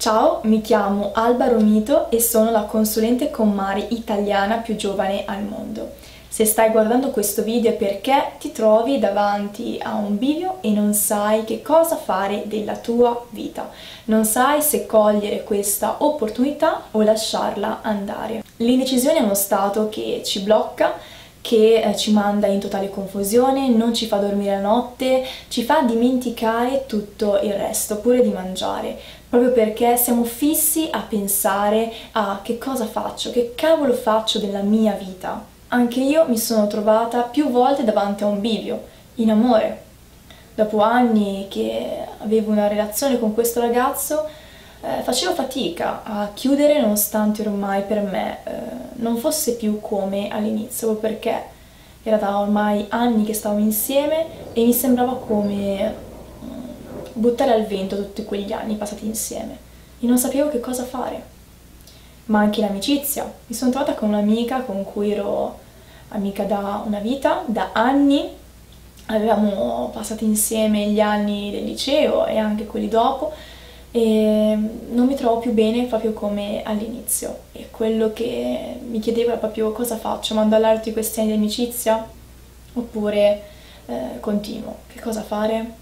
Ciao, mi chiamo Alba Romito e sono la consulente Comari italiana più giovane al mondo. Se stai guardando questo video è perché ti trovi davanti a un bivio e non sai che cosa fare della tua vita. Non sai se cogliere questa opportunità o lasciarla andare. L'indecisione è uno stato che ci blocca, che ci manda in totale confusione, non ci fa dormire la notte, ci fa dimenticare tutto il resto, pure di mangiare, proprio perché siamo fissi a pensare a che cosa faccio, che cavolo faccio della mia vita. Anche io mi sono trovata più volte davanti a un bivio, in amore. Dopo anni che avevo una relazione con questo ragazzo, facevo fatica a chiudere nonostante ormai per me non fosse più come all'inizio, perché era da ormai anni che stavamo insieme e mi sembrava come buttare al vento tutti quegli anni passati insieme e non sapevo che cosa fare. Ma anche l'amicizia. Mi sono trovata con un'amica con cui ero amica da una vita, da anni. Avevamo passato insieme gli anni del liceo e anche quelli dopo e non mi trovo più bene proprio come all'inizio. E quello che mi chiedevo era proprio cosa faccio, mando all'alto questi anni di amicizia oppure continuo, che cosa fare?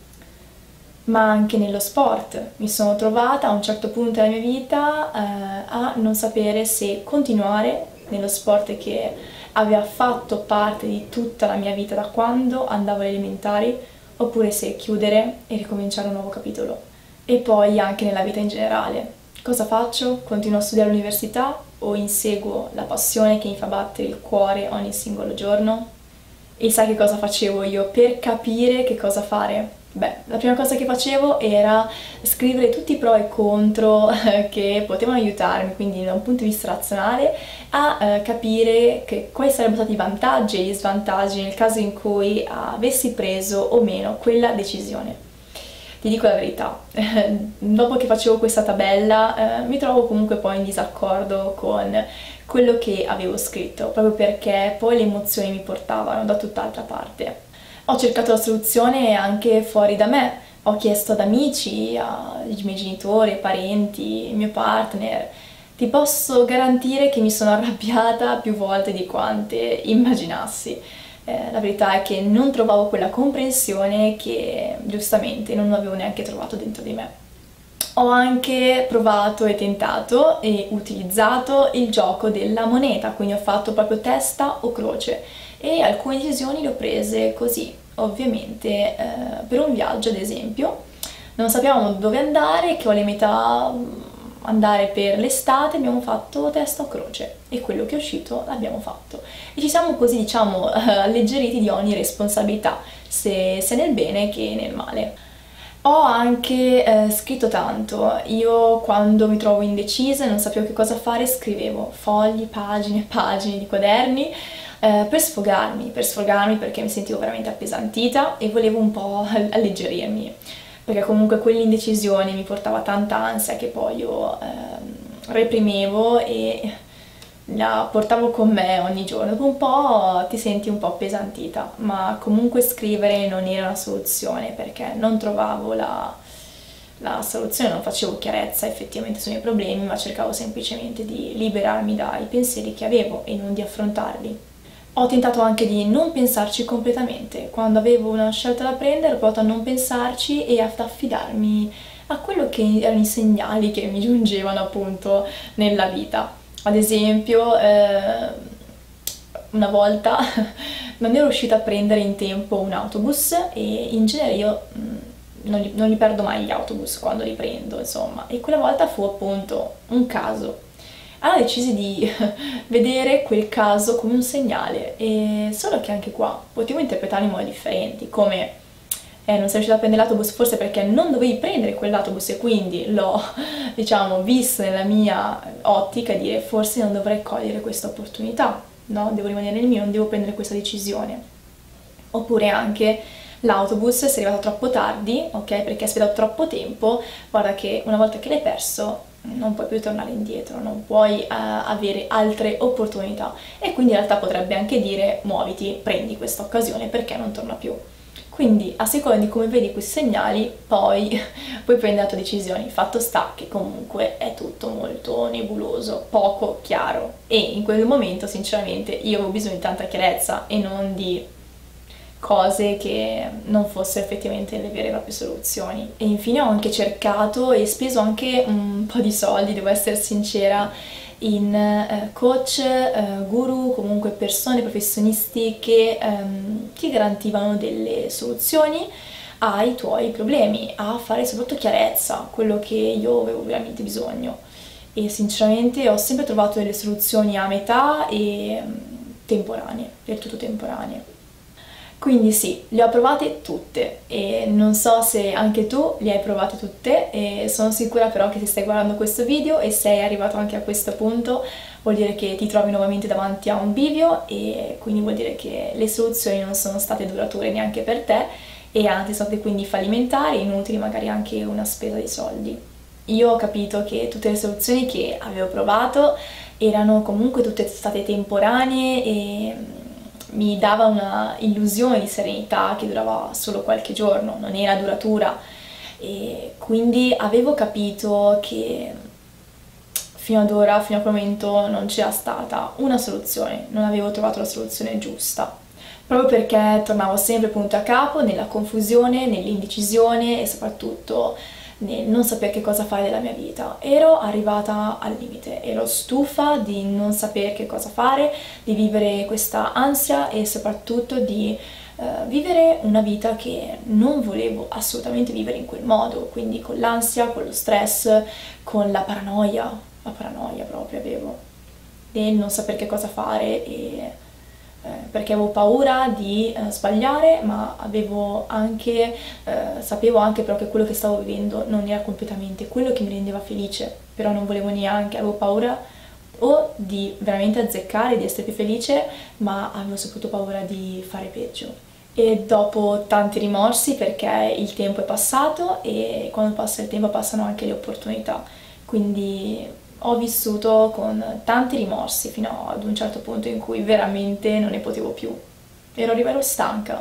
Ma anche nello sport mi sono trovata a un certo punto della mia vita a non sapere se continuare nello sport che aveva fatto parte di tutta la mia vita da quando andavo alle elementari oppure se chiudere e ricominciare un nuovo capitolo. E poi anche nella vita in generale. Cosa faccio? Continuo a studiare all'università o inseguo la passione che mi fa battere il cuore ogni singolo giorno? E sai che cosa facevo io per capire che cosa fare? Beh, la prima cosa che facevo era scrivere tutti i pro e i contro che potevano aiutarmi, quindi da un punto di vista razionale, a capire quali sarebbero stati i vantaggi e gli svantaggi nel caso in cui avessi preso o meno quella decisione. Ti dico la verità, dopo che facevo questa tabella mi trovo comunque poi in disaccordo con quello che avevo scritto, proprio perché poi le emozioni mi portavano da tutt'altra parte. Ho cercato la soluzione anche fuori da me, ho chiesto ad amici, ai miei genitori, ai parenti, al mio partner. Ti posso garantire che mi sono arrabbiata più volte di quante immaginassi. La verità è che non trovavo quella comprensione che giustamente non avevo neanche trovato dentro di me. Ho anche provato e tentato e utilizzato il gioco della moneta, quindi ho fatto proprio testa o croce e alcune decisioni le ho prese così, ovviamente per un viaggio ad esempio. Non sapevamo dove andare, che ho le metà andare per l'estate, abbiamo fatto testa o croce e quello che è uscito l'abbiamo fatto e ci siamo così diciamo alleggeriti di ogni responsabilità, sia nel bene che nel male. Ho anche scritto tanto, io quando mi trovo indecisa e non sapevo che cosa fare scrivevo fogli, pagine e pagine di quaderni per sfogarmi perché mi sentivo veramente appesantita e volevo un po' alleggerirmi, perché comunque quell'indecisione mi portava tanta ansia che poi io reprimevo e la portavo con me ogni giorno. Dopo un po' ti senti un po' appesantita, ma comunque scrivere non era una soluzione perché non trovavo la soluzione, non facevo chiarezza effettivamente sui miei problemi, ma cercavo semplicemente di liberarmi dai pensieri che avevo e non di affrontarli. Ho tentato anche di non pensarci completamente. Quando avevo una scelta da prendere, ho provato a non pensarci e ad affidarmi a quello che erano i segnali che mi giungevano appunto nella vita. Ad esempio, una volta non ero riuscita a prendere in tempo un autobus e in genere io non li perdo mai gli autobus quando li prendo, insomma, e quella volta fu appunto un caso. Allora decisi di vedere quel caso come un segnale, e solo che anche qua potevo interpretarlo in modi differenti, come non sei riuscita a prendere l'autobus forse perché non dovevi prendere quell'autobus e quindi l'ho, diciamo, visto nella mia ottica e dire forse non dovrei cogliere questa opportunità, no? Devo rimanere nel mio, non devo prendere questa decisione. Oppure anche l'autobus se è arrivato troppo tardi, ok? Perché hai aspettato troppo tempo, guarda che una volta che l'hai perso non puoi più tornare indietro, non puoi avere altre opportunità e quindi in realtà potrebbe anche dire muoviti, prendi questa occasione perché non torna più. Quindi a seconda di come vedi questi segnali poi puoi prendere la tua decisione. Il fatto sta che comunque è tutto molto nebuloso, poco chiaro, e in quel momento sinceramente io avevo bisogno di tanta chiarezza e non di cose che non fossero effettivamente le vere e proprie soluzioni. E infine ho anche cercato e speso anche un po' di soldi, devo essere sincera, in coach, guru, comunque persone, professionisti che ti garantivano delle soluzioni ai tuoi problemi, a fare soprattutto chiarezza, quello che io avevo veramente bisogno. E sinceramente ho sempre trovato delle soluzioni a metà e temporanee, del tutto temporanee. Quindi sì, le ho provate tutte e non so se anche tu le hai provate tutte, e sono sicura però che se stai guardando questo video e sei arrivato anche a questo punto vuol dire che ti trovi nuovamente davanti a un bivio, e quindi vuol dire che le soluzioni non sono state durature neanche per te e anzi sono state quindi fallimentari, inutili, magari anche una spesa di soldi. Io ho capito che tutte le soluzioni che avevo provato erano comunque tutte state temporanee e mi dava una illusione di serenità che durava solo qualche giorno, non era duratura, e quindi avevo capito che fino ad ora, fino a quel momento, non c'era stata una soluzione, non avevo trovato la soluzione giusta, proprio perché tornavo sempre punto a capo nella confusione, nell'indecisione e soprattutto nel non sapere che cosa fare della mia vita. Ero arrivata al limite, ero stufa di non sapere che cosa fare, di vivere questa ansia e soprattutto di vivere una vita che non volevo assolutamente vivere in quel modo, quindi con l'ansia, con lo stress, con la paranoia proprio avevo, del non sapere che cosa fare e perché avevo paura di sbagliare, ma avevo anche, sapevo anche però che quello che stavo vivendo non era completamente quello che mi rendeva felice, però non volevo neanche, avevo paura o di veramente azzeccare, di essere più felice, ma avevo soprattutto paura di fare peggio. E dopo tanti rimorsi, perché il tempo è passato e quando passa il tempo passano anche le opportunità, quindi ho vissuto con tanti rimorsi fino ad un certo punto in cui veramente non ne potevo più. Ero stanca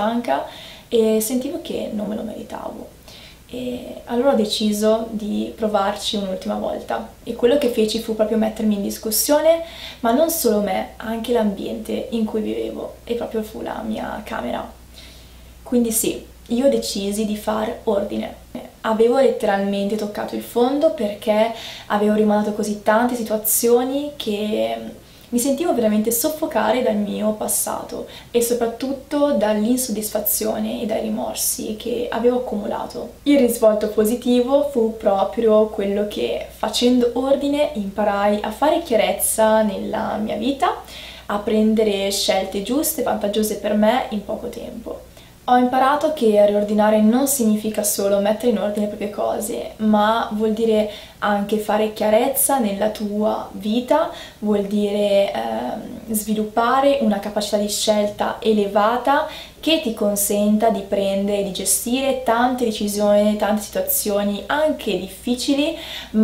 e sentivo che non me lo meritavo. E allora ho deciso di provarci un'ultima volta e quello che feci fu proprio mettermi in discussione, ma non solo me, anche l'ambiente in cui vivevo, e proprio fu la mia camera. Quindi sì, io decisi di fare ordine. Avevo letteralmente toccato il fondo perché avevo rimandato così tante situazioni che mi sentivo veramente soffocare dal mio passato e soprattutto dall'insoddisfazione e dai rimorsi che avevo accumulato. Il risvolto positivo fu proprio quello che, facendo ordine, imparai a fare chiarezza nella mia vita, a prendere scelte giuste, vantaggiose per me in poco tempo. Ho imparato che riordinare non significa solo mettere in ordine le proprie cose, ma vuol dire anche fare chiarezza nella tua vita, vuol dire sviluppare una capacità di scelta elevata che ti consenta di prendere e di gestire tante decisioni, tante situazioni anche difficili,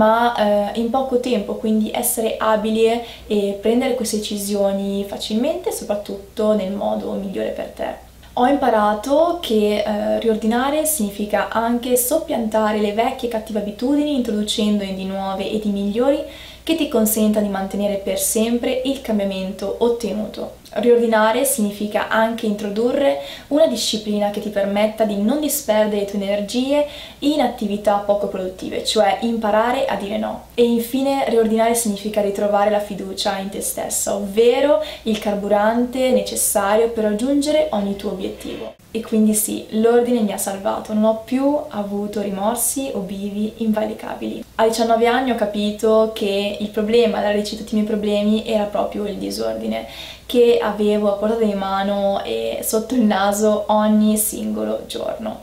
ma in poco tempo, quindi essere abile e prendere queste decisioni facilmente e soprattutto nel modo migliore per te. Ho imparato che riordinare significa anche soppiantare le vecchie cattive abitudini introducendone di nuove e di migliori che ti consenta di mantenere per sempre il cambiamento ottenuto. Riordinare significa anche introdurre una disciplina che ti permetta di non disperdere le tue energie in attività poco produttive, cioè imparare a dire no. E infine riordinare significa ritrovare la fiducia in te stessa, ovvero il carburante necessario per raggiungere ogni tuo obiettivo. E quindi sì, l'ordine mi ha salvato, non ho più avuto rimorsi o bivi invalicabili. A 19 anni ho capito che il problema, la radice di tutti i miei problemi, era proprio il disordine, che avevo a portata di mano e sotto il naso ogni singolo giorno.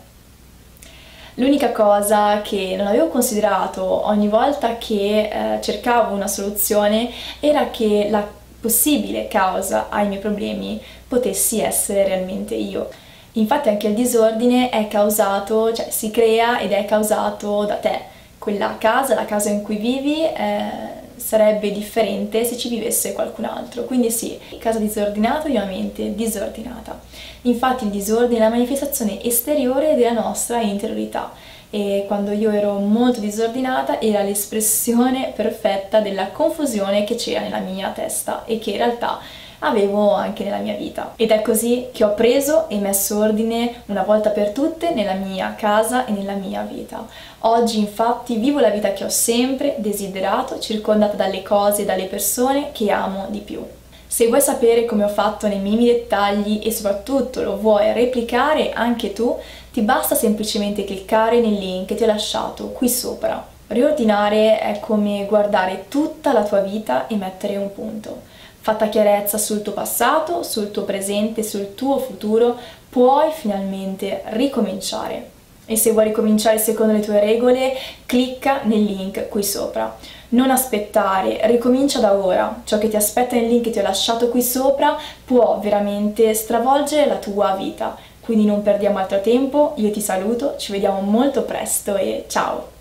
L'unica cosa che non avevo considerato ogni volta che cercavo una soluzione era che la possibile causa ai miei problemi potessi essere realmente io. Infatti anche il disordine è causato, cioè si crea ed è causato da te. Quella casa, la casa in cui vivi, sarebbe differente se ci vivesse qualcun altro. Quindi sì, casa disordinata di una mente disordinata. Infatti il disordine è la manifestazione esteriore della nostra interiorità, e quando io ero molto disordinata era l'espressione perfetta della confusione che c'era nella mia testa e che in realtà avevo anche nella mia vita. Ed è così che ho preso e messo ordine una volta per tutte nella mia casa e nella mia vita. Oggi infatti vivo la vita che ho sempre desiderato, circondata dalle cose e dalle persone che amo di più. Se vuoi sapere come ho fatto nei minimi dettagli e soprattutto lo vuoi replicare anche tu, ti basta semplicemente cliccare nel link che ti ho lasciato qui sopra. Riordinare è come guardare tutta la tua vita e mettere un punto. Fatta chiarezza sul tuo passato, sul tuo presente, sul tuo futuro, puoi finalmente ricominciare. E se vuoi ricominciare secondo le tue regole, clicca nel link qui sopra. Non aspettare, ricomincia da ora. Ciò che ti aspetta nel link che ti ho lasciato qui sopra può veramente stravolgere la tua vita. Quindi non perdiamo altro tempo, io ti saluto, ci vediamo molto presto e ciao!